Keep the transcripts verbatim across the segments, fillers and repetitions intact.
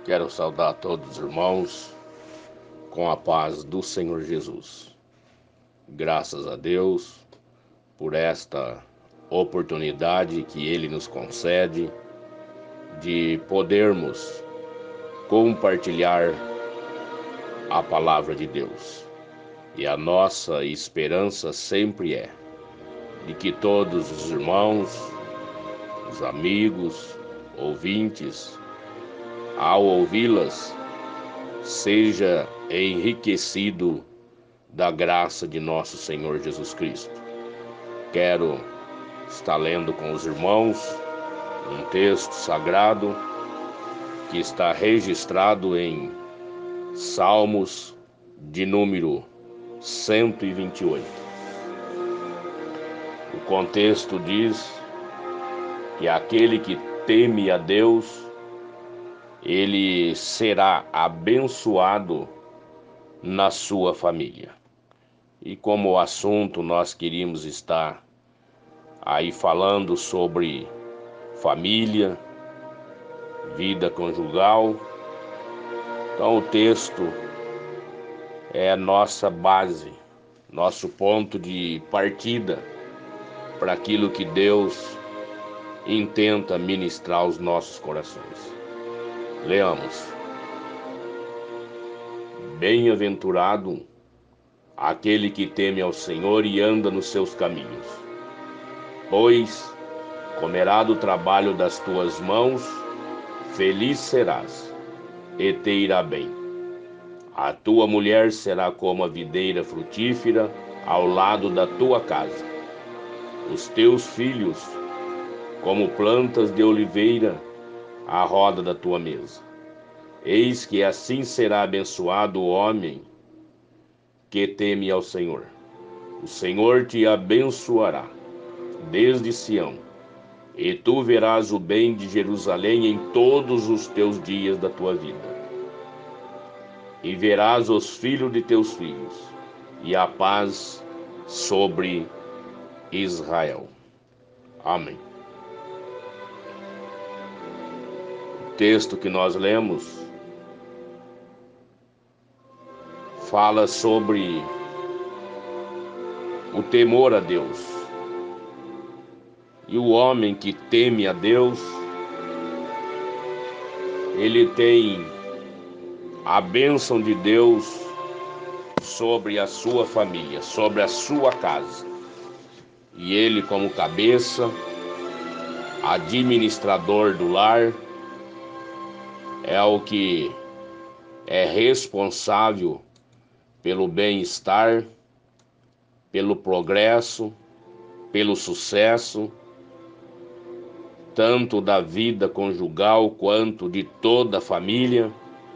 Quero saudar todos os irmãos com a paz do Senhor Jesus. Graças a Deus por esta oportunidade que Ele nos concede de podermos compartilhar a palavra de Deus. E a nossa esperança sempre é de que todos os irmãos, os amigos, ouvintes, ao ouvi-las, seja enriquecido da graça de nosso Senhor Jesus Cristo. Quero estar lendo com os irmãos um texto sagrado que está registrado em Salmos de número cento e vinte e oito. O contexto diz que aquele que teme a Deus, ele será abençoado na sua família. E como o assunto nós queríamos estar aí falando sobre família, vida conjugal, então o texto é nossa base, nosso ponto de partida para aquilo que Deus intenta ministrar aos nossos corações. Leamos. Bem-aventurado aquele que teme ao Senhor e anda nos seus caminhos, pois comerá do trabalho das tuas mãos, feliz serás, e te irá bem. A tua mulher será como a videira frutífera ao lado da tua casa, os teus filhos como plantas de oliveira à roda da tua mesa. Eis que assim será abençoado o homem que teme ao Senhor. O Senhor te abençoará desde Sião, e tu verás o bem de Jerusalém em todos os teus dias da tua vida. E verás os filhos de teus filhos, e a paz sobre Israel. Amém. O texto que nós lemos fala sobre o temor a Deus. E o homem que teme a Deus, ele tem a bênção de Deus sobre a sua família, sobre a sua casa. E ele, como cabeça, administrador do lar, é o que é responsável pelo bem-estar, pelo progresso, pelo sucesso, tanto da vida conjugal quanto de toda a família.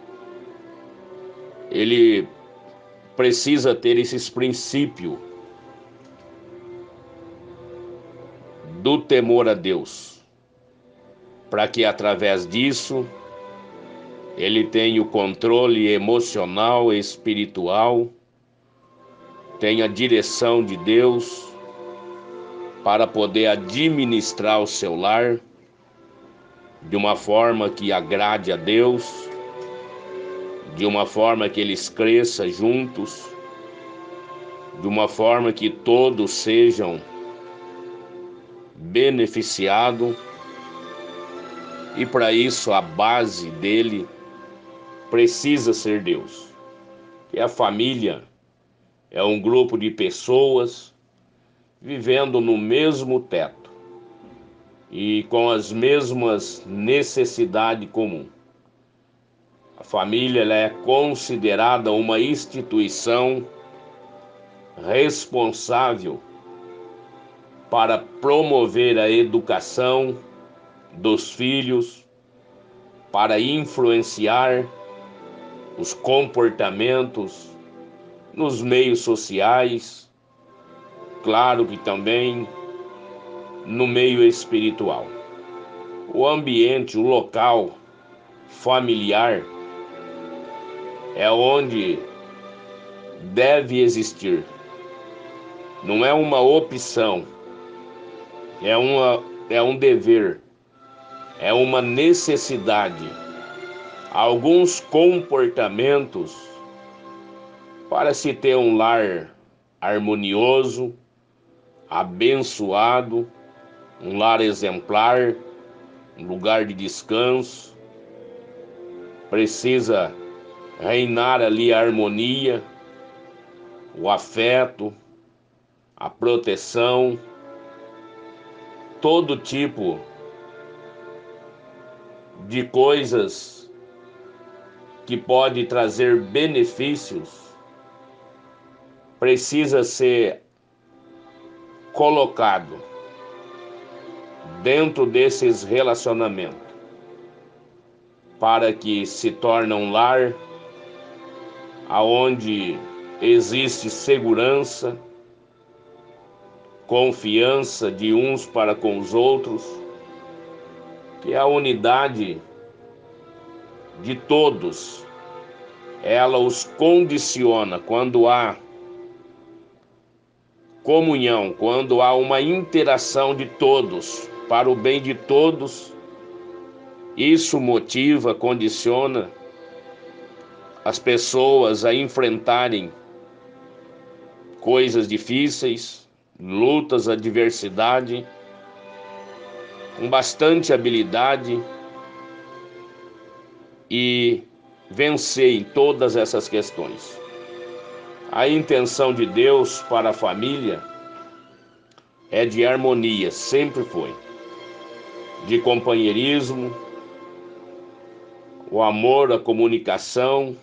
Ele precisa ter esses princípios do temor a Deus, para que através disso ele tenha o controle emocional e espiritual, tenha a direção de Deus para poder administrar o seu lar de uma forma que agrade a Deus, de uma forma que eles cresçam juntos, de uma forma que todos sejam beneficiados. E para isso a base dele precisa ser Deus. Que a família é um grupo de pessoas vivendo no mesmo teto e com as mesmas necessidades comuns. A família ela é considerada uma instituição responsável para promover a educação dos filhos, para influenciar os comportamentos nos meios sociais, claro que também no meio espiritual. O ambiente, o local familiar é onde deve existir. Não é uma opção, é, uma, é um dever, é uma necessidade alguns comportamentos para se ter um lar harmonioso, abençoado, um lar exemplar, um lugar de descanso. Precisa reinar ali a harmonia, o afeto, a proteção, todo tipo de coisas que pode trazer benefícios precisa ser colocado dentro desses relacionamentos para que se torne um lar aonde existe segurança, confiança de uns para com os outros, que a unidade de todos, ela os condiciona quando há comunhão, quando há uma interação de todos, para o bem de todos. Isso motiva, condiciona as pessoas a enfrentarem coisas difíceis, lutas, adversidade, com bastante habilidade e vencer em todas essas questões. A intenção de Deus para a família é de harmonia, sempre foi, de companheirismo, o amor, a comunicação,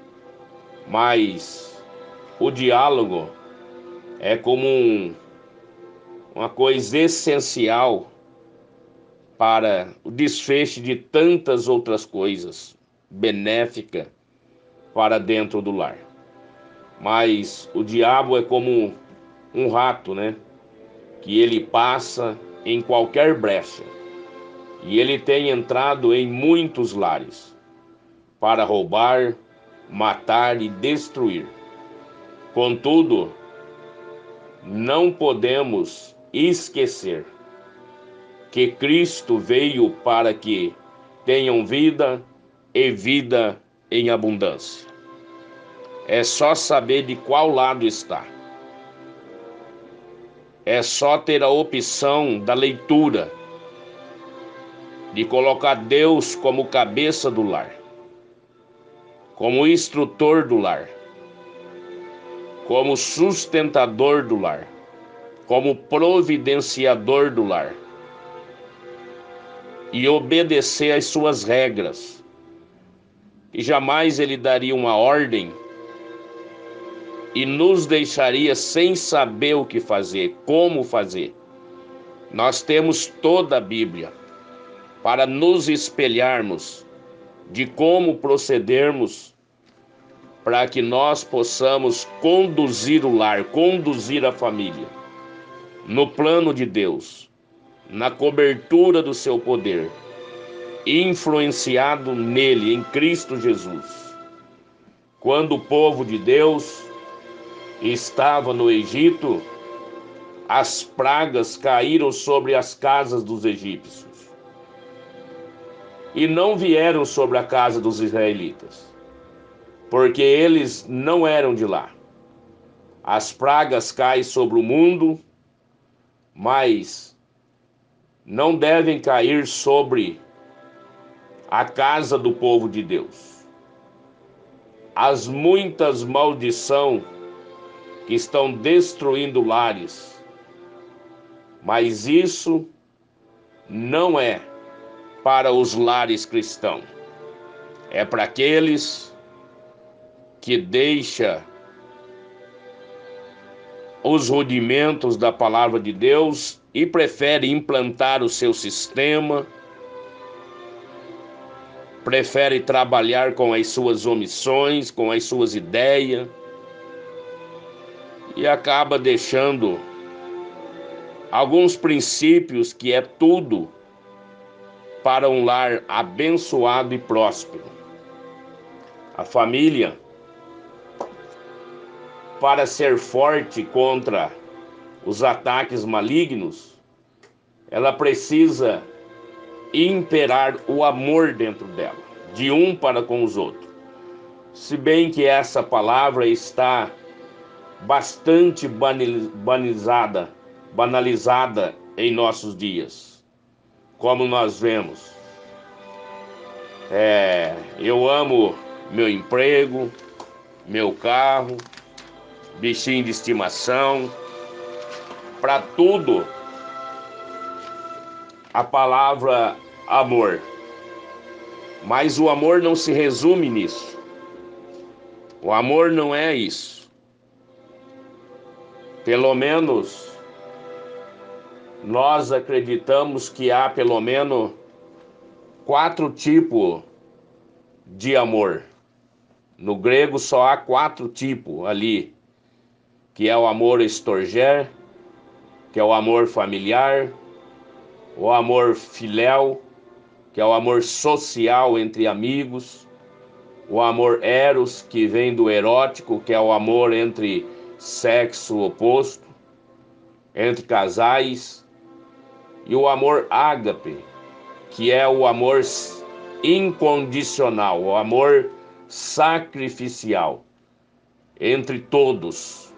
mas o diálogo é como um, uma coisa essencial para o desfecho de tantas outras coisas benéficas para dentro do lar. Mas o diabo é como um rato, né? Que ele passa em qualquer brecha. E ele tem entrado em muitos lares para roubar, matar e destruir. Contudo, não podemos esquecer que Cristo veio para que tenham vida e vida em abundância. É só saber de qual lado está. É só ter a opção da leitura, de colocar Deus como cabeça do lar, como instrutor do lar, como sustentador do lar, como providenciador do lar, e obedecer às suas regras. E jamais ele daria uma ordem e nos deixaria sem saber o que fazer, como fazer. Nós temos toda a Bíblia para nos espelharmos de como procedermos para que nós possamos conduzir o lar, conduzir a família no plano de Deus, na cobertura do seu poder, influenciado nele, em Cristo Jesus. Quando o povo de Deus estava no Egito, as pragas caíram sobre as casas dos egípcios e não vieram sobre a casa dos israelitas, porque eles não eram de lá. As pragas caem sobre o mundo, mas não devem cair sobre a casa do povo de Deus. As muitas maldições que estão destruindo lares, mas isso não é para os lares cristãos, é para aqueles que deixam os rudimentos da palavra de Deus e preferem implantar o seu sistema, preferem trabalhar com as suas omissões, com as suas ideias, e acaba deixando alguns princípios que é tudo para um lar abençoado e próspero. A família, para ser forte contra os ataques malignos, ela precisa imperar o amor dentro dela. de um para com os outros. Se bem que essa palavra está bastante banalizada, banalizada em nossos dias, como nós vemos. É, eu amo meu emprego, meu carro, bichinho de estimação. Para tudo, a palavra amor. Mas o amor não se resume nisso. O amor não é isso. Pelo menos nós acreditamos que há pelo menos quatro tipos de amor. No grego só há quatro tipos ali, que é o amor storgé, que é o amor familiar, o amor filéu, que é o amor social entre amigos, o amor eros, que vem do erótico, que é o amor entre sexo oposto, entre casais, e o amor ágape, que é o amor incondicional, o amor sacrificial entre todos.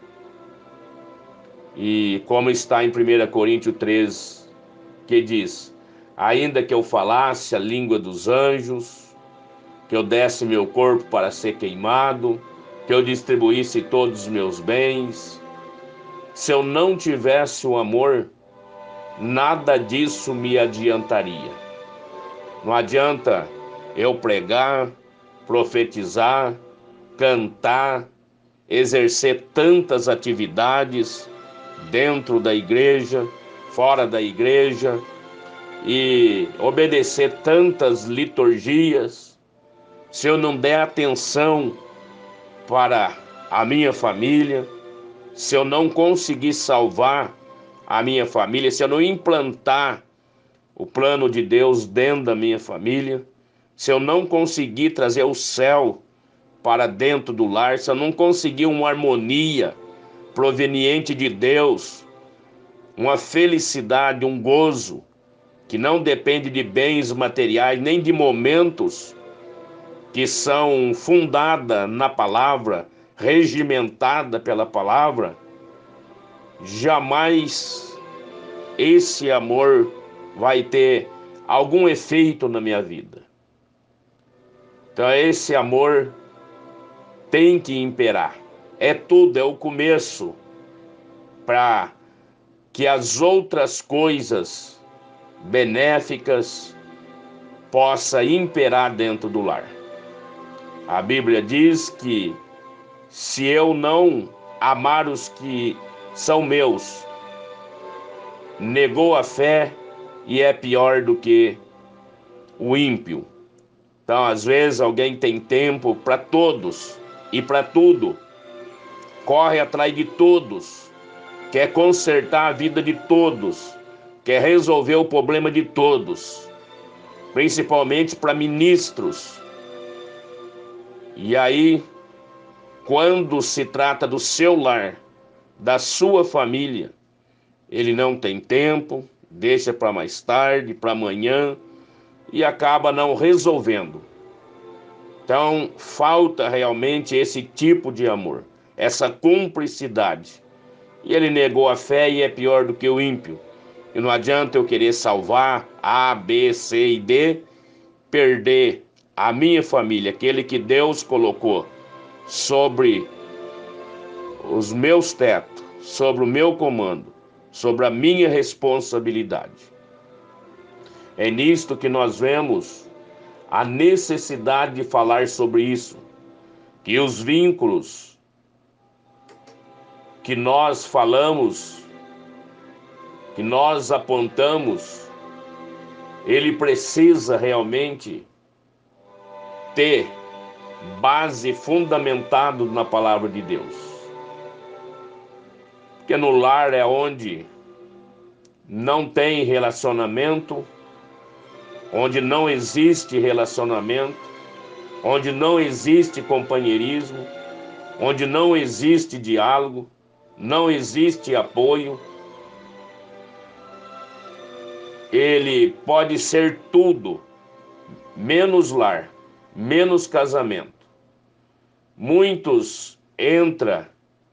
E como está em primeira Coríntios três, que diz: ainda que eu falasse a língua dos anjos, que eu desse meu corpo para ser queimado, que eu distribuísse todos os meus bens, se eu não tivesse o amor, nada disso me adiantaria. Não adianta eu pregar, profetizar, cantar, exercer tantas atividades dentro da igreja, fora da igreja, e obedecer tantas liturgias, se eu não der atenção para a minha família, se eu não conseguir salvar a minha família, se eu não implantar o plano de Deus dentro da minha família, se eu não conseguir trazer o céu para dentro do lar, se eu não conseguir uma harmonia proveniente de Deus, uma felicidade, um gozo, que não depende de bens materiais, nem de momentos que são fundadas na palavra, regimentada pela palavra, jamais esse amor vai ter algum efeito na minha vida. Então esse amor tem que imperar. É tudo, é o começo para que as outras coisas benéficas possam imperar dentro do lar. A Bíblia diz que se eu não amar os que são meus, negou a fé e é pior do que o ímpio. Então, às vezes, alguém tem tempo para todos e para tudo, corre atrás de todos, quer consertar a vida de todos, quer resolver o problema de todos, principalmente para ministros. E aí, quando se trata do seu lar, da sua família, ele não tem tempo, deixa para mais tarde, para amanhã, e acaba não resolvendo. Então, falta realmente esse tipo de amor, essa cumplicidade. E ele negou a fé e é pior do que o ímpio. E não adianta eu querer salvar A, B, C e D, perder a minha família, aquele que Deus colocou sobre os meus tetos, sobre o meu comando, sobre a minha responsabilidade. É nisto que nós vemos a necessidade de falar sobre isso, que os vínculos que nós falamos, que nós apontamos, ele precisa realmente ter base fundamentado na palavra de Deus. Porque no lar é onde não tem relacionamento, onde não existe relacionamento, onde não existe companheirismo, onde não existe diálogo, não existe apoio. Ele pode ser tudo, menos lar, menos casamento. Muitos entram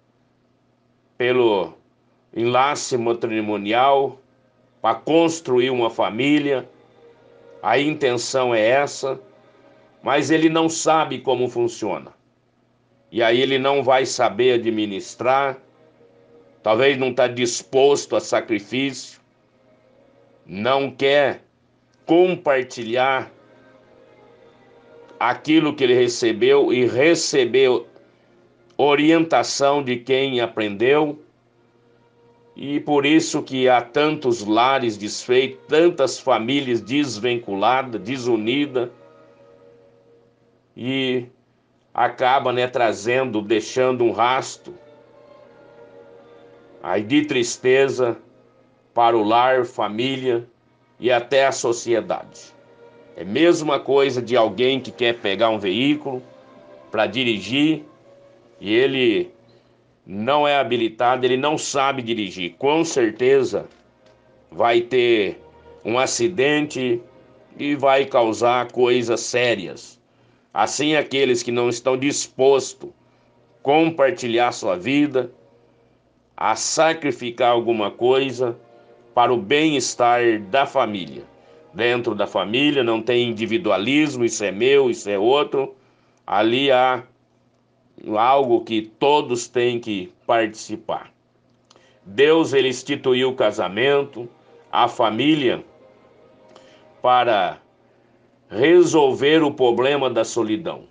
pelo enlace matrimonial para construir uma família, a intenção é essa, mas ele não sabe como funciona. E aí ele não vai saber administrar, talvez não está disposto a sacrifício, não quer compartilhar aquilo que ele recebeu e receber orientação de quem aprendeu. E por isso que há tantos lares desfeitos, tantas famílias desvinculadas, desunidas, e acaba, né, trazendo, deixando um rastro aí de tristeza para o lar, família e até a sociedade. É a mesma coisa de alguém que quer pegar um veículo para dirigir e ele não é habilitado, ele não sabe dirigir. Com certeza vai ter um acidente e vai causar coisas sérias. Assim, aqueles que não estão dispostos a compartilhar sua vida, a sacrificar alguma coisa para o bem-estar da família. Dentro da família não tem individualismo, isso é meu, isso é outro. Ali há algo que todos têm que participar. Deus, ele instituiu o casamento, a família, para resolver o problema da solidão.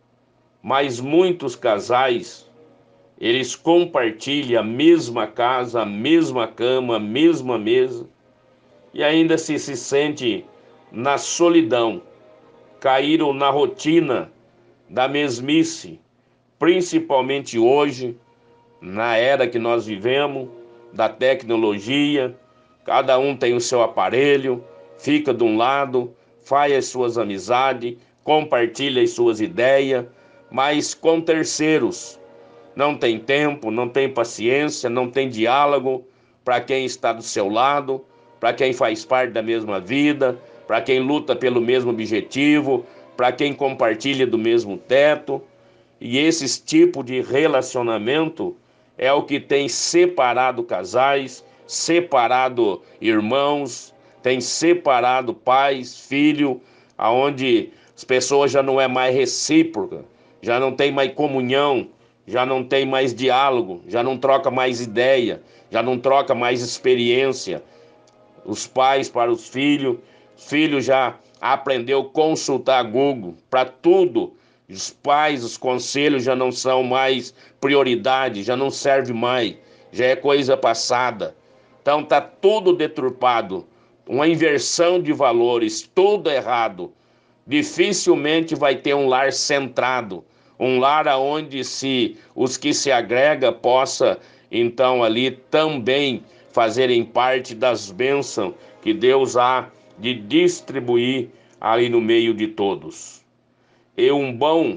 Mas muitos casais, eles compartilham a mesma casa, a mesma cama, a mesma mesa, e ainda se, se sente na solidão, caíram na rotina da mesmice, principalmente hoje, na era que nós vivemos, da tecnologia. Cada um tem o seu aparelho, fica de um lado, faz as suas amizades, compartilha as suas ideias, mas com terceiros. Não tem tempo, não tem paciência, não tem diálogo para quem está do seu lado, para quem faz parte da mesma vida, para quem luta pelo mesmo objetivo, para quem compartilha do mesmo teto. E esse tipo de relacionamento é o que tem separado casais, separado irmãos, tem separado pais, filhos, aonde as pessoas já não é mais recíproca, já não tem mais comunhão, já não tem mais diálogo, já não troca mais ideia, já não troca mais experiência. Os pais para os filhos, os filhos já aprendeu a consultar Google para tudo. Os pais, os conselhos já não são mais prioridade, já não serve mais, já é coisa passada. Então tá tudo deturpado, uma inversão de valores, tudo errado. Dificilmente vai ter um lar centrado, um lar onde se os que se agrega possa então ali também fazerem parte das bênçãos que Deus há de distribuir ali no meio de todos. E um bom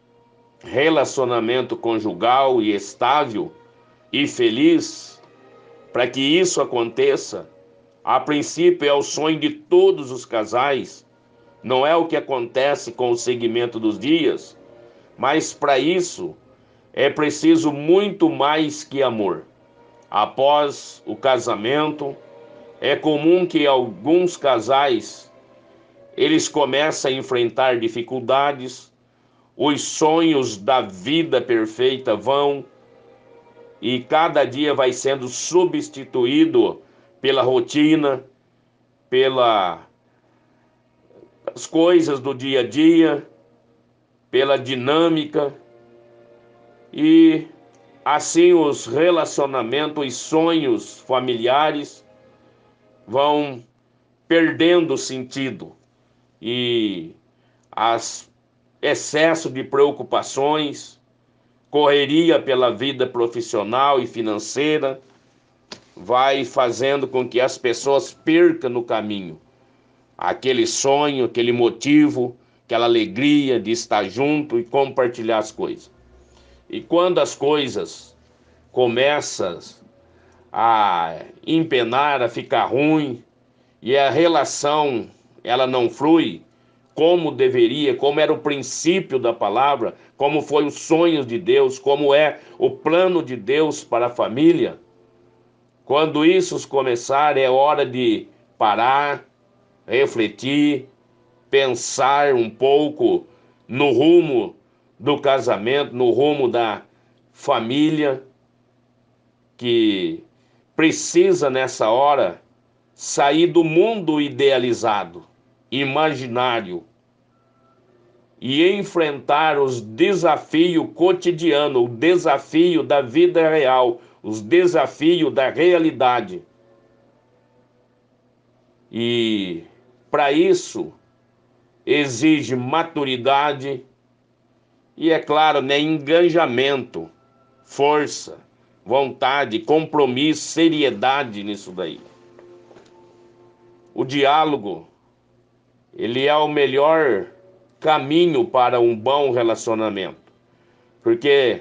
relacionamento conjugal e estável e feliz, para que isso aconteça, a princípio é o sonho de todos os casais, não é o que acontece com o segmento dos dias, mas para isso é preciso muito mais que amor. Após o casamento, é comum que alguns casais eles começam a enfrentar dificuldades, os sonhos da vida perfeita vão e cada dia vai sendo substituído pela rotina, pelas coisas do dia a dia, pela dinâmica, e assim os relacionamentos, os sonhos familiares vão perdendo sentido e as excesso de preocupações, correria pela vida profissional e financeira, vai fazendo com que as pessoas percam no caminho aquele sonho, aquele motivo, aquela alegria de estar junto e compartilhar as coisas. E quando as coisas começam a empenar, a ficar ruim, e a relação ela não flui, como deveria, como era o princípio da palavra, como foi os sonhos de Deus, como é o plano de Deus para a família. Quando isso começar, é hora de parar, refletir, pensar um pouco no rumo do casamento, no rumo da família, que precisa nessa hora sair do mundo idealizado, imaginário, e enfrentar os desafios cotidianos, o desafio da vida real, os desafios da realidade. E para isso exige maturidade e, é claro, né, engajamento, força, vontade, compromisso, seriedade nisso daí. O diálogo, ele é o melhor caminho para um bom relacionamento. Porque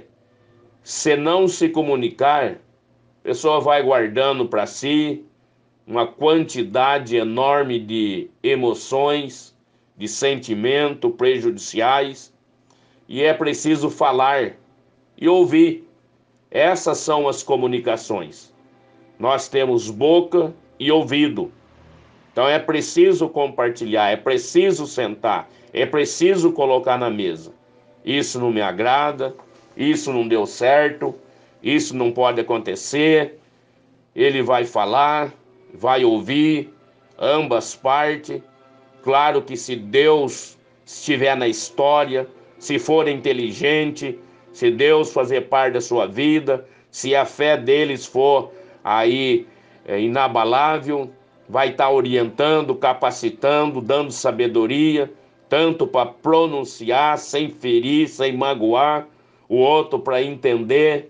se não se comunicar, a pessoa vai guardando para si uma quantidade enorme de emoções, de sentimentos prejudiciais, e é preciso falar e ouvir. Essas são as comunicações. Nós temos boca e ouvido. Então é preciso compartilhar, é preciso sentar, é preciso colocar na mesa. Isso não me agrada, isso não deu certo, isso não pode acontecer. Ele vai falar, vai ouvir, ambas partes. Claro que se Deus estiver na história, se for inteligente, se Deus fazer parte da sua vida, se a fé deles for aí é, inabalável, vai estar orientando, capacitando, dando sabedoria, tanto para pronunciar, sem ferir, sem magoar, o outro para entender,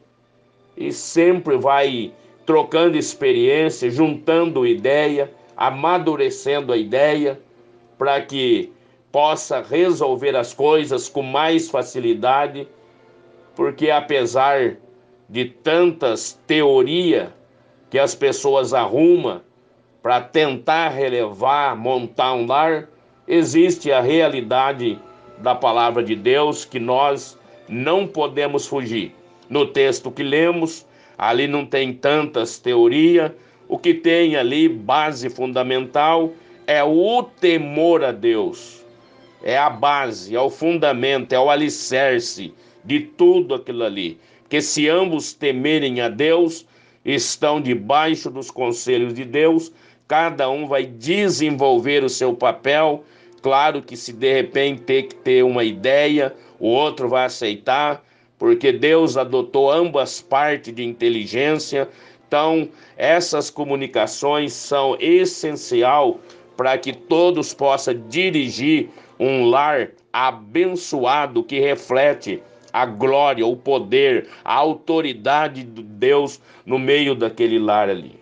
e sempre vai trocando experiência, juntando ideia, amadurecendo a ideia, para que possa resolver as coisas com mais facilidade, porque apesar de tantas teorias que as pessoas arrumam para tentar relevar, montar um lar, existe a realidade da palavra de Deus que nós não podemos fugir. No texto que lemos, ali não tem tantas teorias, o que tem ali, base fundamental, é o temor a Deus. É a base, é o fundamento, é o alicerce de tudo aquilo ali. Porque se ambos temerem a Deus, estão debaixo dos conselhos de Deus, cada um vai desenvolver o seu papel. Claro que se de repente ter que ter uma ideia, o outro vai aceitar, porque Deus adotou ambas partes de inteligência. Então, essas comunicações são essencial para que todos possam dirigir um lar abençoado que reflete a glória, o poder, a autoridade de Deus no meio daquele lar ali.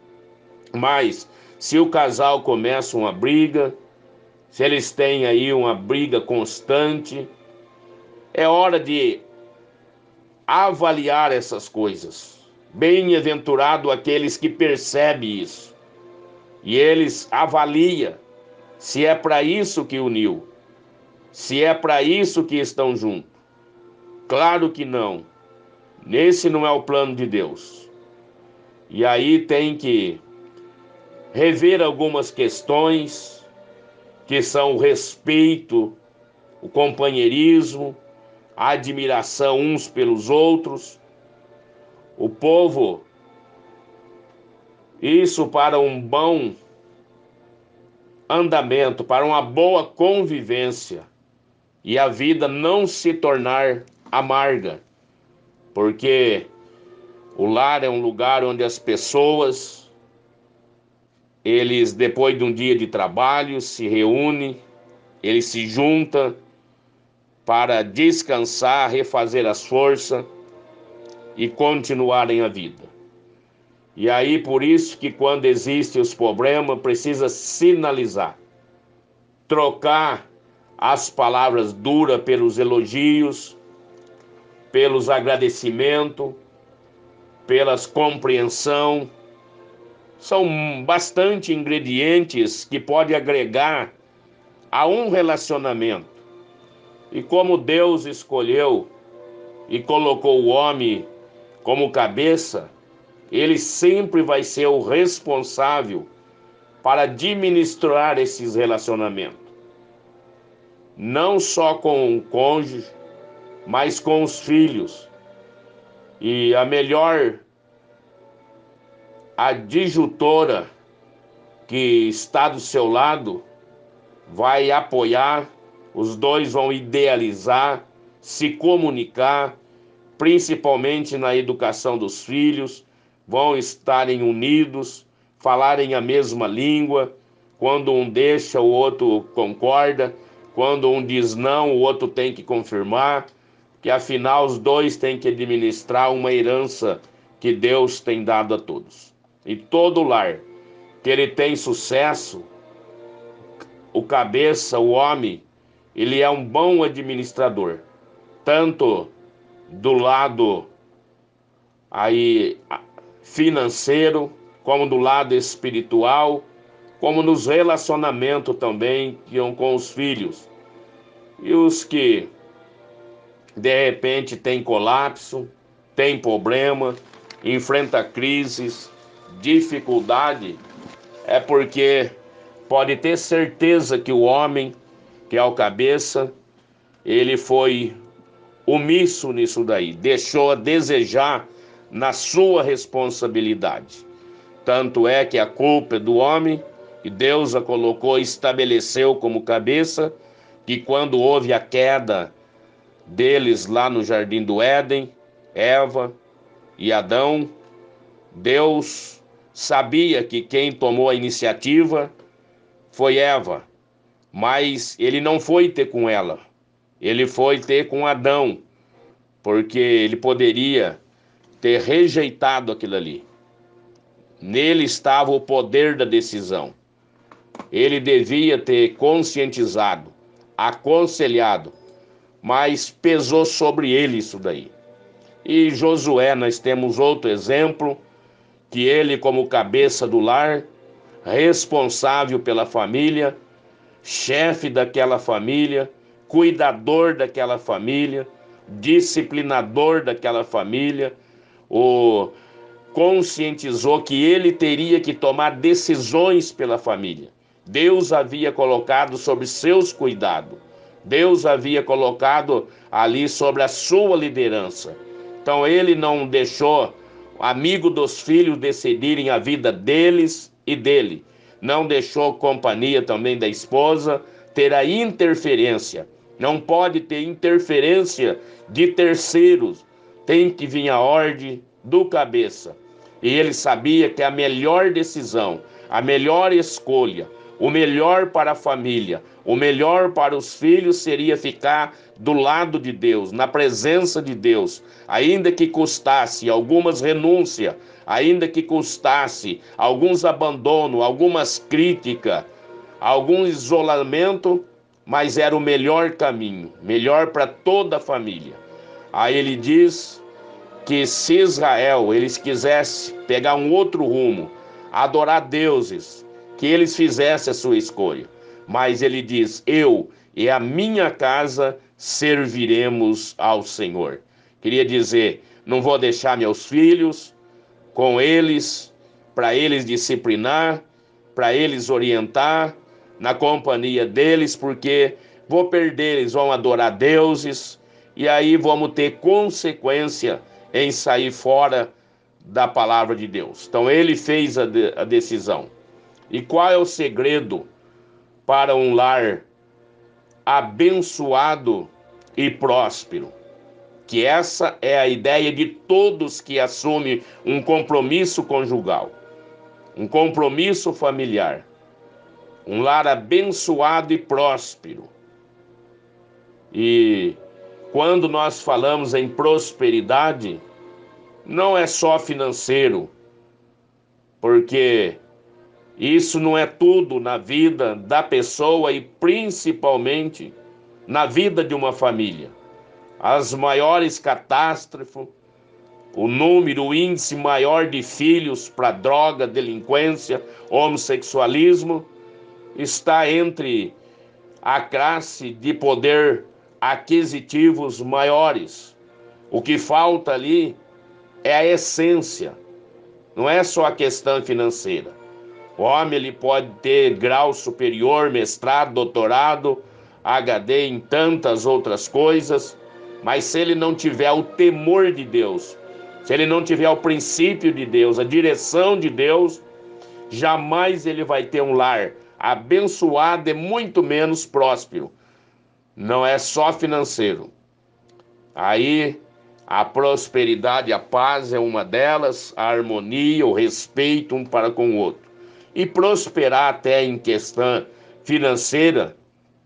Mas se o casal começa uma briga, se eles têm aí uma briga constante, é hora de avaliar essas coisas. Bem-aventurado aqueles que percebem isso. E eles avaliam se é para isso que uniu, se é para isso que estão juntos. Claro que não. Esse não é o plano de Deus. E aí tem que rever algumas questões que são o respeito, o companheirismo, a admiração uns pelos outros. O povo, isso para um bom andamento, para uma boa convivência e a vida não se tornar amarga, porque o lar é um lugar onde as pessoas, eles depois de um dia de trabalho se reúnem, eles se juntam para descansar, refazer as forças e continuarem a vida. E aí por isso que quando existem os problemas, precisa sinalizar, trocar as palavras duras pelos elogios, pelos agradecimentos, pelas compreensão. São bastante ingredientes que pode agregar a um relacionamento. E como Deus escolheu e colocou o homem como cabeça, ele sempre vai ser o responsável para administrar esses relacionamentos. Não só com o cônjuge, mas com os filhos. E a melhor adjutora que está do seu lado vai apoiar, os dois vão idealizar, se comunicar, principalmente na educação dos filhos, vão estarem unidos, falarem a mesma língua. Quando um deixa, o outro concorda. Quando um diz não, o outro tem que confirmar, que afinal os dois têm que administrar uma herança que Deus tem dado a todos. E todo lar que ele tem sucesso, o cabeça, o homem, ele é um bom administrador, tanto do lado aí financeiro, como do lado espiritual, como nos relacionamentos também com os filhos. E os que de repente tem colapso, tem problema, enfrenta crises, dificuldade, é porque pode ter certeza que o homem, que é o cabeça, ele foi omisso nisso daí, deixou a desejar na sua responsabilidade. Tanto é que a culpa é do homem, e Deus a colocou, estabeleceu como cabeça, que quando houve a queda deles lá no Jardim do Éden, Eva e Adão, Deus sabia que quem tomou a iniciativa foi Eva, mas ele não foi ter com ela, ele foi ter com Adão, porque ele poderia ter rejeitado aquilo ali. Nele estava o poder da decisão. Ele devia ter conscientizado, aconselhado, mas pesou sobre ele isso daí. E Josué, nós temos outro exemplo, que ele como cabeça do lar, responsável pela família, chefe daquela família, cuidador daquela família, disciplinador daquela família, o conscientizou que ele teria que tomar decisões pela família. Deus havia colocado sobre seus cuidados. Deus havia colocado ali sobre a sua liderança. Então ele não deixou amigo dos filhos decidirem a vida deles e dele. Não deixou companhia também da esposa ter a interferência. Não pode ter interferência de terceiros. Tem que vir a ordem do cabeça. E ele sabia que a melhor decisão, a melhor escolha, o melhor para a família, o melhor para os filhos seria ficar do lado de Deus, na presença de Deus, ainda que custasse algumas renúncias, ainda que custasse alguns abandono, algumas críticas, algum isolamento, mas era o melhor caminho, melhor para toda a família. Aí ele diz que se Israel eles quisessem pegar um outro rumo, adorar deuses, que eles fizessem a sua escolha. Mas ele diz, eu e a minha casa serviremos ao Senhor. Queria dizer, não vou deixar meus filhos com eles, para eles disciplinar, para eles orientar, na companhia deles, porque vou perder, eles vão adorar deuses, e aí vamos ter consequência em sair fora da palavra de Deus. Então ele fez a, de, a decisão. E qual é o segredo para um lar abençoado e próspero? Que essa é a ideia de todos que assumem um compromisso conjugal, um compromisso familiar. Um lar abençoado e próspero. E quando nós falamos em prosperidade, não é só financeiro, porque isso não é tudo na vida da pessoa e principalmente na vida de uma família. As maiores catástrofes, o número, o índice maior de filhos para droga, delinquência, homossexualismo, está entre a classe de poder aquisitivos maiores. O que falta ali é a essência, não é só a questão financeira. O homem ele pode ter grau superior, mestrado, doutorado, H D em tantas outras coisas, mas se ele não tiver o temor de Deus, se ele não tiver o princípio de Deus, a direção de Deus, jamais ele vai ter um lar abençoado e muito menos próspero. Não é só financeiro. Aí a prosperidade, a paz é uma delas, a harmonia, o respeito um para com o outro. E prosperar até em questão financeira,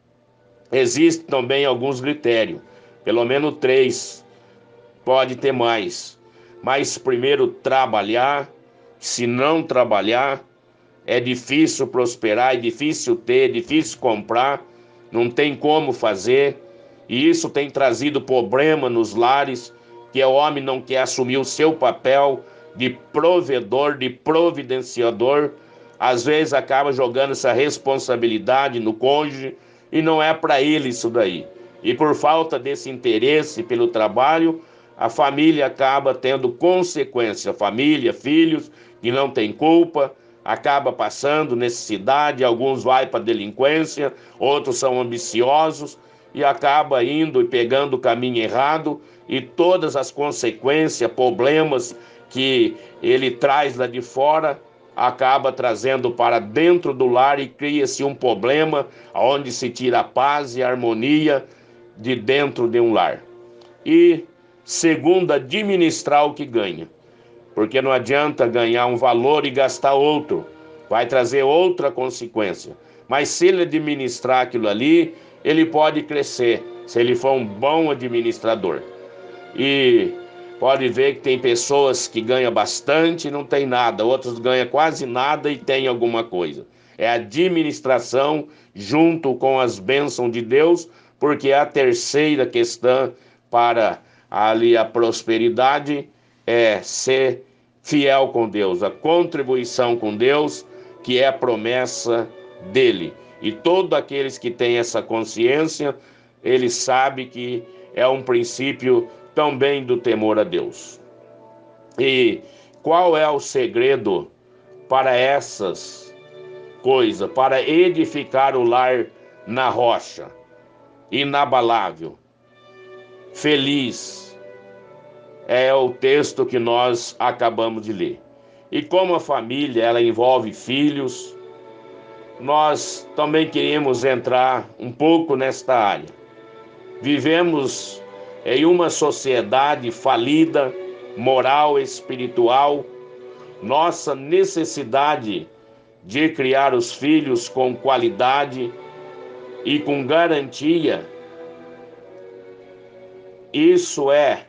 existem também alguns critérios, pelo menos três, pode ter mais. Mas primeiro trabalhar, se não trabalhar, é difícil prosperar, é difícil ter, é difícil comprar, não tem como fazer. E isso tem trazido problema nos lares, que o homem não quer assumir o seu papel de provedor, de providenciador. Às vezes acaba jogando essa responsabilidade no cônjuge e não é para ele isso daí. E por falta desse interesse pelo trabalho, a família acaba tendo consequência. Família, filhos que não têm culpa, acaba passando necessidade, alguns vão para a delinquência, outros são ambiciosos e acaba indo e pegando o caminho errado, e todas as consequências, problemas que ele traz lá de fora, acaba trazendo para dentro do lar e cria-se um problema onde se tira a paz e a harmonia de dentro de um lar. E segundo, administrar o que ganha, porque não adianta ganhar um valor e gastar outro, vai trazer outra consequência. Mas se ele administrar aquilo ali, ele pode crescer, se ele for um bom administrador. E pode ver que tem pessoas que ganham bastante e não tem nada, outros ganham quase nada e tem alguma coisa. É a administração junto com as bênçãos de Deus, porque a terceira questão para ali a prosperidade é ser fiel com Deus, a contribuição com Deus, que é a promessa dele. E todos aqueles que têm essa consciência, ele sabe que é um princípio também do temor a Deus. E qual é o segredo para essas coisas, para edificar o lar na rocha, inabalável, feliz? É o texto que nós acabamos de ler. E como a família, ela envolve filhos, nós também queremos entrar um pouco nesta área. Vivemos em uma sociedade falida, moral, espiritual. Nossa necessidade de criar os filhos com qualidade e com garantia, isso é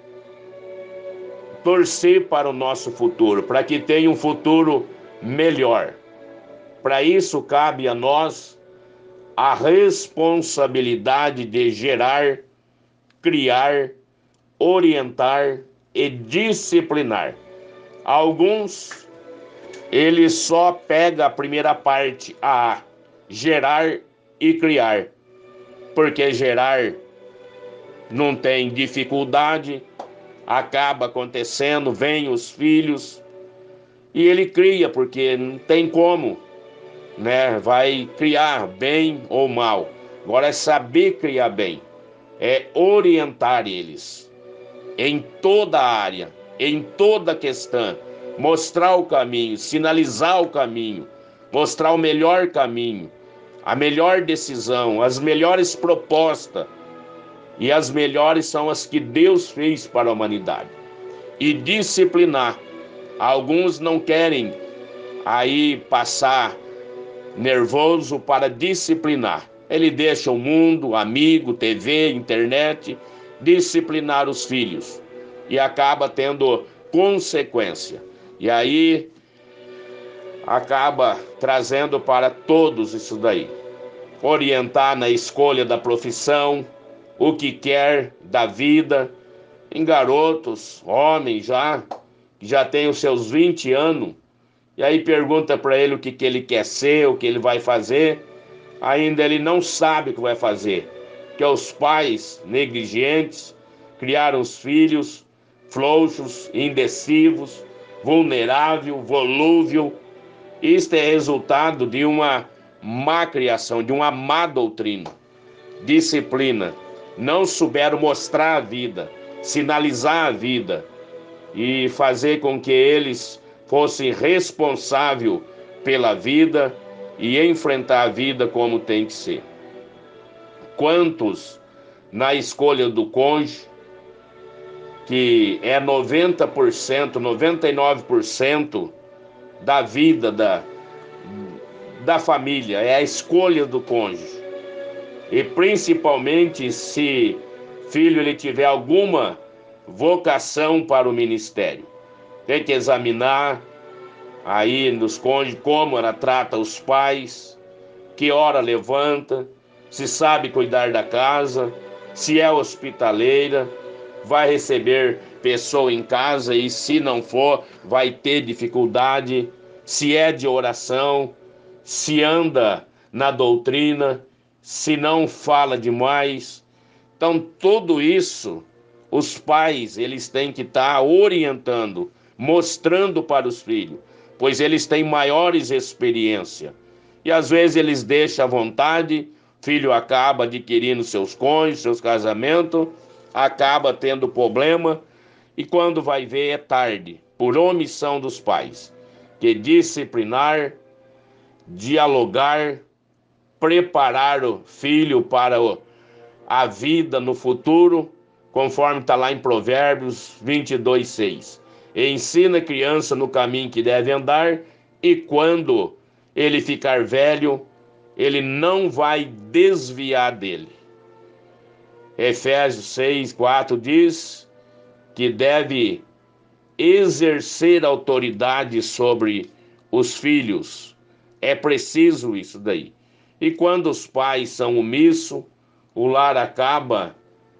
torcer para o nosso futuro, para que tenha um futuro melhor. Para isso cabe a nós a responsabilidade de gerar, criar, orientar e disciplinar. Alguns, eles só pegam a primeira parte, a gerar e criar, porque gerar não tem dificuldade, acaba acontecendo, vem os filhos e ele cria, porque não tem como, né? Vai criar bem ou mal. Agora é saber criar bem, é orientar eles em toda a área, em toda questão, mostrar o caminho, sinalizar o caminho, mostrar o melhor caminho, a melhor decisão, as melhores propostas. E as melhores são as que Deus fez para a humanidade. E disciplinar. Alguns não querem aí passar nervoso para disciplinar. Ele deixa o mundo, amigo, T V, internet, disciplinar os filhos. E acaba tendo consequência. E aí acaba trazendo para todos isso daí. Orientar na escolha da profissão, o que quer da vida. Em garotos, homens já, que já tem os seus vinte anos, e aí pergunta para ele o que, que ele quer ser, o que ele vai fazer, ainda ele não sabe o que vai fazer, que os pais negligentes criaram os filhos frouxos, indecivos, vulnerável, volúvel. Isto é resultado de uma má criação, de uma má doutrina, disciplina. Não souberam mostrar a vida, sinalizar a vida e fazer com que eles fossem responsáveis pela vida e enfrentar a vida como tem que ser. Quantos na escolha do cônjuge, que é noventa por cento, noventa e nove por cento da vida da, da família, é a escolha do cônjuge. E principalmente se filho ele tiver alguma vocação para o ministério. Tem que examinar aí nos cônjuges como ela trata os pais, que hora levanta, se sabe cuidar da casa, se é hospitaleira, vai receber pessoa em casa e se não for, vai ter dificuldade, se é de oração, se anda na doutrina, se não fala demais. Então, tudo isso, os pais, eles têm que estar orientando, mostrando para os filhos, pois eles têm maiores experiências. E às vezes eles deixam à vontade, filho acaba adquirindo seus cônjuges, seus casamentos, acaba tendo problema, e quando vai ver é tarde, por omissão dos pais, que disciplinar, dialogar, preparar o filho para a vida no futuro, conforme está lá em Provérbios vinte e dois, seis. Ensina a criança no caminho que deve andar, e quando ele ficar velho, ele não vai desviar dele. Efésios seis, quatro diz que deve exercer autoridade sobre os filhos. É preciso isso daí. E quando os pais são omissos, o lar acaba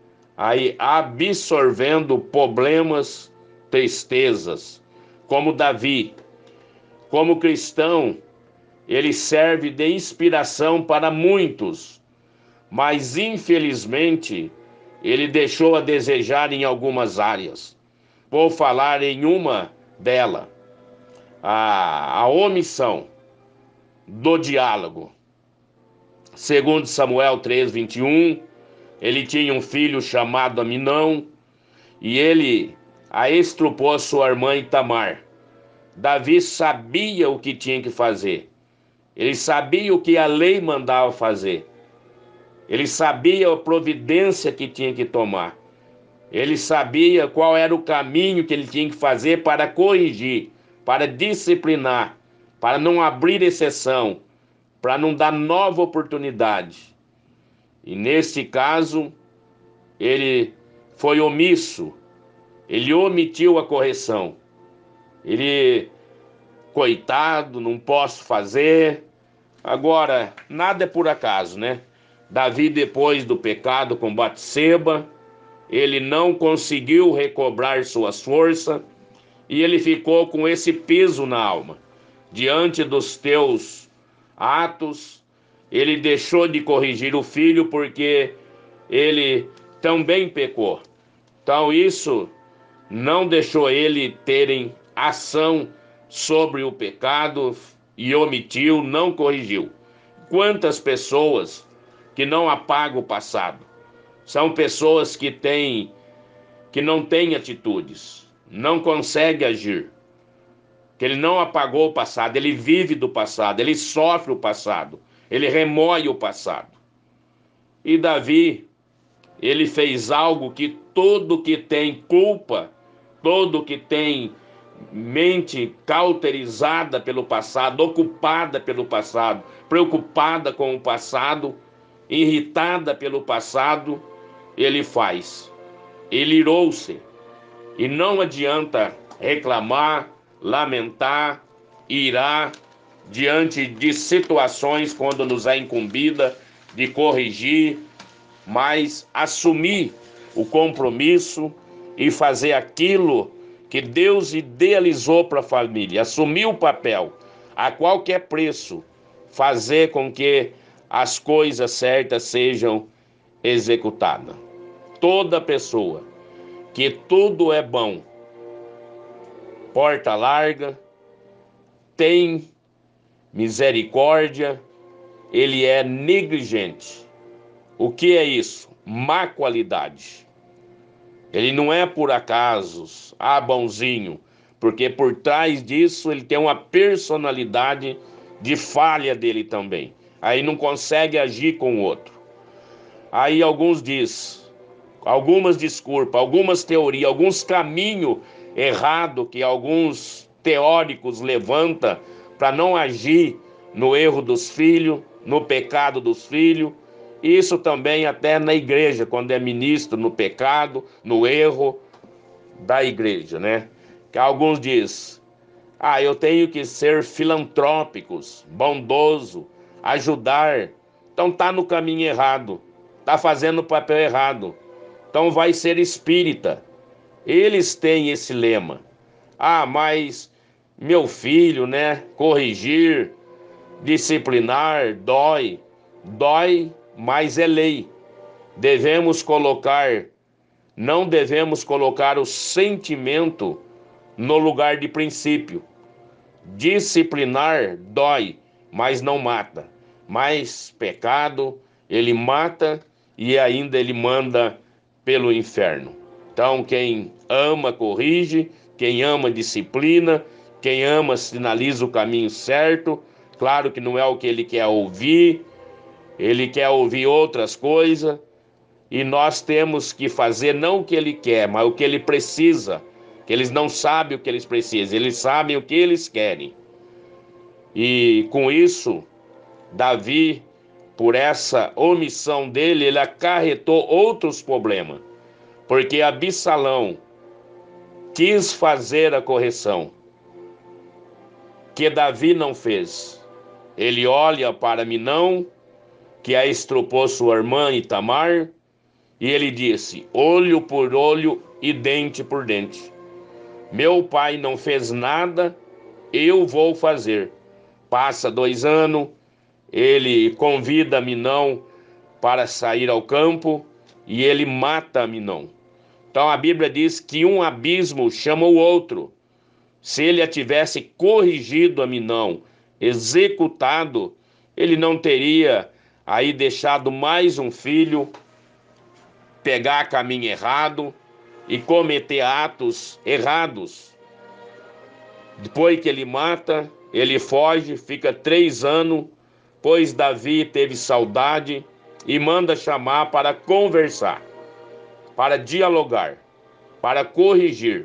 aí absorvendo problemas, tristezas. Como Davi, como cristão, ele serve de inspiração para muitos, mas infelizmente ele deixou a desejar em algumas áreas. Vou falar em uma delas, a, a omissão do diálogo. Segundo Samuel três, vinte e um, ele tinha um filho chamado Aminão, e ele a estrupou sua irmã Tamar. Davi sabia o que tinha que fazer. Ele sabia o que a lei mandava fazer. Ele sabia a providência que tinha que tomar. Ele sabia qual era o caminho que ele tinha que fazer para corrigir, para disciplinar, para não abrir exceção, para não dar nova oportunidade. E nesse caso, ele foi omisso, ele omitiu a correção. Ele, coitado, não posso fazer. Agora, nada é por acaso, né? Davi, depois do pecado com Batseba, ele não conseguiu recobrar suas forças e ele ficou com esse peso na alma. Diante dos teus atos, ele deixou de corrigir o filho porque ele também pecou. Então isso não deixou ele terem ação sobre o pecado e omitiu, não corrigiu. Quantas pessoas que não apagam o passado? São pessoas que têm, que não têm atitudes, não conseguem agir, que ele não apagou o passado, ele vive do passado, ele sofre o passado, ele remoe o passado. E Davi, ele fez algo que todo que tem culpa, todo que tem mente cauterizada pelo passado, ocupada pelo passado, preocupada com o passado, irritada pelo passado, ele faz. Ele irou-se. E não adianta reclamar, lamentar, irar diante de situações quando nos é incumbida de corrigir, mas assumir o compromisso e fazer aquilo que Deus idealizou para a família, assumir o papel, a qualquer preço, fazer com que as coisas certas sejam executadas. Toda pessoa que tudo é bom, porta larga, tem misericórdia, ele é negligente. O que é isso? Má qualidade. Ele não é por acaso, ah, bonzinho, porque por trás disso ele tem uma personalidade de falha dele também. Aí não consegue agir com o outro. Aí alguns dizem, algumas desculpas, algumas teorias, alguns caminhos errados que alguns teóricos levantam para não agir no erro dos filhos, no pecado dos filhos. Isso também até na igreja, quando é ministro no pecado, no erro da igreja, né? Que alguns dizem, ah, eu tenho que ser filantrópicos, bondoso, ajudar. Então tá no caminho errado, tá fazendo o papel errado. Então vai ser espírita. Eles têm esse lema. Ah, mas meu filho, né? Corrigir, disciplinar, dói. Dói, mas é lei. Devemos colocar, não devemos colocar o sentimento no lugar de princípio. Disciplinar dói, mas não mata. Mas pecado, ele mata e ainda ele manda pelo inferno. Então quem ama corrige, quem ama disciplina, quem ama sinaliza o caminho certo. Claro que não é o que ele quer ouvir, ele quer ouvir outras coisas, e nós temos que fazer não o que ele quer, mas o que ele precisa. Que eles não sabem o que eles precisam, eles sabem o que eles querem. E com isso, Davi, por essa omissão dele, ele acarretou outros problemas. Porque Absalão quis fazer a correção que Davi não fez. Ele olha para Minão, que a estrupou sua irmã Itamar, e ele disse, olho por olho e dente por dente. Meu pai não fez nada, eu vou fazer. Passa dois anos, ele convida Minão para sair ao campo e ele mata Minão. Então a Bíblia diz que um abismo chama o outro. Se ele a tivesse corrigido a Minão, executado, ele não teria aí deixado mais um filho pegar caminho errado e cometer atos errados. Depois que ele mata, ele foge, fica três anos, pois Davi teve saudade e manda chamar para conversar, para dialogar, para corrigir.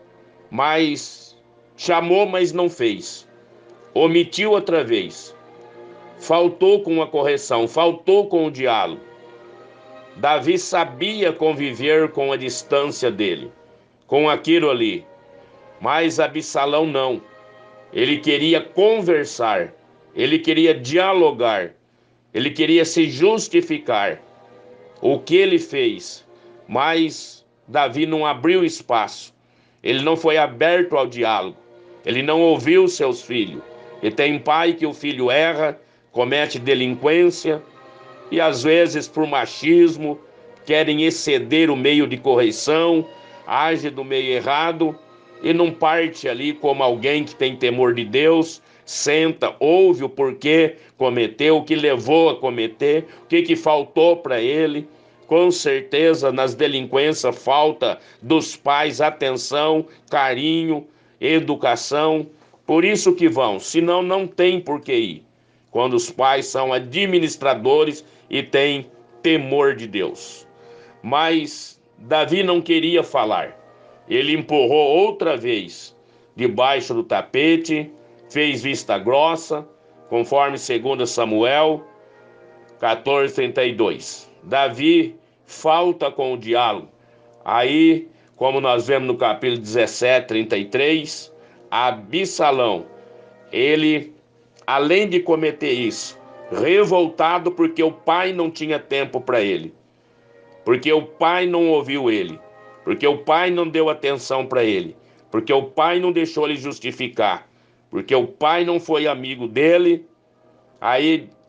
Mas chamou, mas não fez. Omitiu outra vez. Faltou com a correção, faltou com o diálogo. Davi sabia conviver com a distância dele, com aquilo ali. Mas Absalão não. Ele queria conversar, ele queria dialogar, ele queria se justificar o que ele fez. Mas Davi não abriu espaço, ele não foi aberto ao diálogo, ele não ouviu seus filhos. E tem pai que o filho erra, comete delinquência, e às vezes por machismo querem exceder o meio de correção, age do meio errado e não parte ali como alguém que tem temor de Deus, senta, ouve o porquê cometeu, o que levou a cometer, o que, que faltou para ele. Com certeza nas delinquências falta dos pais atenção, carinho, educação, por isso que vão, senão não tem por que ir. Quando os pais são administradores e têm temor de Deus. Mas Davi não queria falar. Ele empurrou outra vez debaixo do tapete, fez vista grossa, conforme segundo Samuel quatorze, trinta e dois. Davi falta com o diálogo. Aí, como nós vemos no capítulo dezessete, trinta e três, Absalão, ele, além de cometer isso, revoltado porque o pai não tinha tempo para ele, porque o pai não ouviu ele, porque o pai não deu atenção para ele, porque o pai não deixou ele justificar, porque o pai não foi amigo dele, aí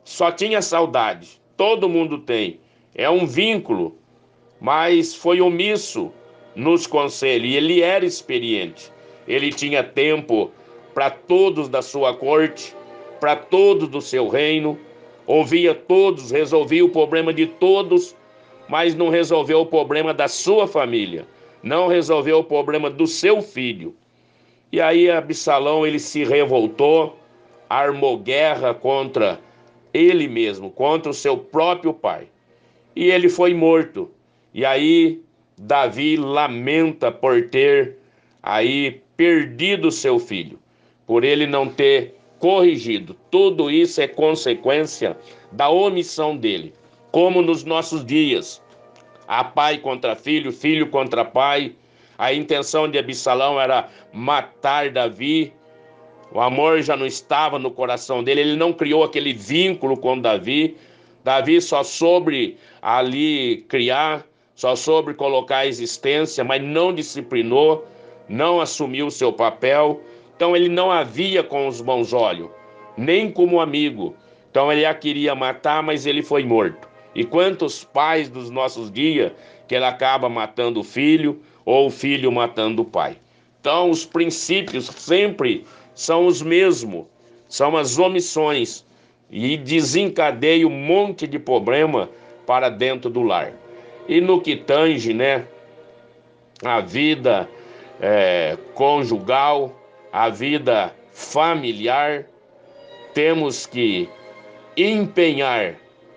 só tinha saudade. Todo mundo tem. É um vínculo, mas foi omisso nos conselhos. E ele era experiente. Ele tinha tempo para todos da sua corte, para todos do seu reino. Ouvia todos, resolvia o problema de todos, mas não resolveu o problema da sua família. Não resolveu o problema do seu filho. E aí Absalão, ele se revoltou, armou guerra contra ele mesmo, contra o seu próprio pai. E ele foi morto. E aí Davi lamenta por ter aí perdido seu filho, por ele não ter corrigido. Tudo isso é consequência da omissão dele. Como nos nossos dias, há pai contra filho, filho contra pai. A intenção de Absalão era matar Davi. O amor já não estava no coração dele, ele não criou aquele vínculo com Davi. Davi só soube ali criar, só soube colocar a existência, mas não disciplinou, não assumiu o seu papel. Então ele não a via com os bons olhos, nem como amigo. Então ele a queria matar, mas ele foi morto. E quantos pais dos nossos dias que ele acaba matando o filho, ou o filho matando o pai. Então os princípios sempre são os mesmos, são as omissões, e desencadeia um monte de problema para dentro do lar. E no que tange, né, a vida é, conjugal, a vida familiar, temos que empenhar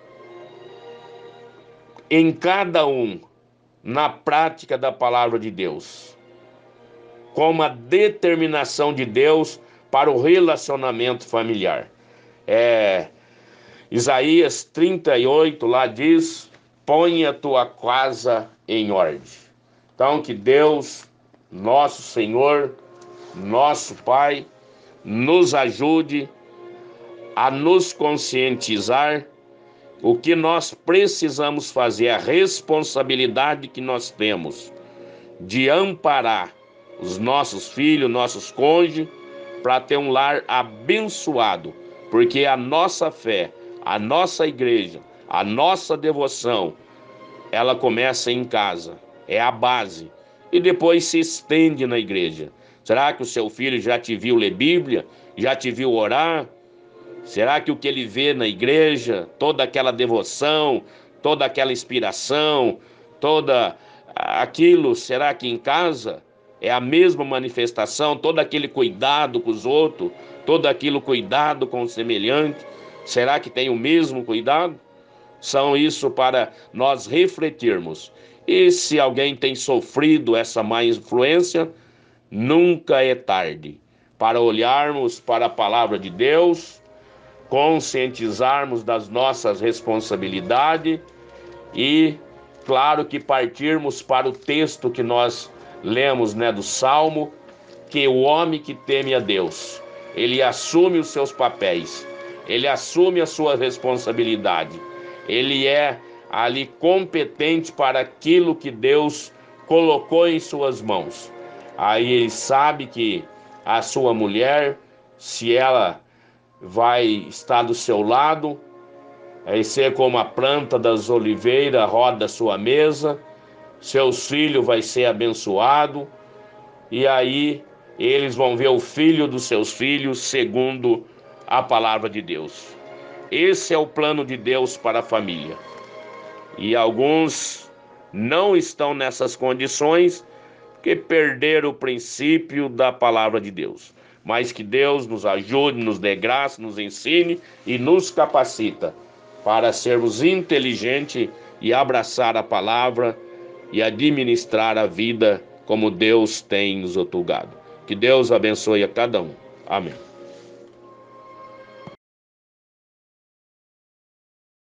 em cada um na prática da palavra de Deus, com uma determinação de Deus para o relacionamento familiar. É, Isaías trinta e oito lá diz: põe a tua casa em ordem. Então que Deus, nosso Senhor, nosso Pai, nos ajude a nos conscientizar o que nós precisamos fazer, a responsabilidade que nós temos de amparar os nossos filhos, nossos cônjuges, para ter um lar abençoado, porque a nossa fé, a nossa igreja, a nossa devoção, ela começa em casa, é a base, e depois se estende na igreja. Será que o seu filho já te viu ler Bíblia? Já te viu orar? Será que o que ele vê na igreja, toda aquela devoção, toda aquela inspiração, toda aquilo, será que em casa é a mesma manifestação? Todo aquele cuidado com os outros, todo aquilo cuidado com o semelhante, será que tem o mesmo cuidado? São isso para nós refletirmos. E se alguém tem sofrido essa má influência, nunca é tarde para olharmos para a palavra de Deus, conscientizarmos das nossas responsabilidades e, claro, que partirmos para o texto que nós lemos, né, do Salmo, que o homem que teme a Deus, ele assume os seus papéis, ele assume a sua responsabilidade, ele é ali competente para aquilo que Deus colocou em suas mãos. Aí ele sabe que a sua mulher, se ela vai estar do seu lado, vai ser como a planta das oliveiras roda a sua mesa, seus filhos vai ser abençoado, e aí eles vão ver o filho dos seus filhos segundo a palavra de Deus. Esse é o plano de Deus para a família. E alguns não estão nessas condições porque perderam o princípio da palavra de Deus. Mas que Deus nos ajude, nos dê graça, nos ensine e nos capacita para sermos inteligentes e abraçar a palavra e administrar a vida como Deus tem nos outorgado. Que Deus abençoe a cada um. Amém.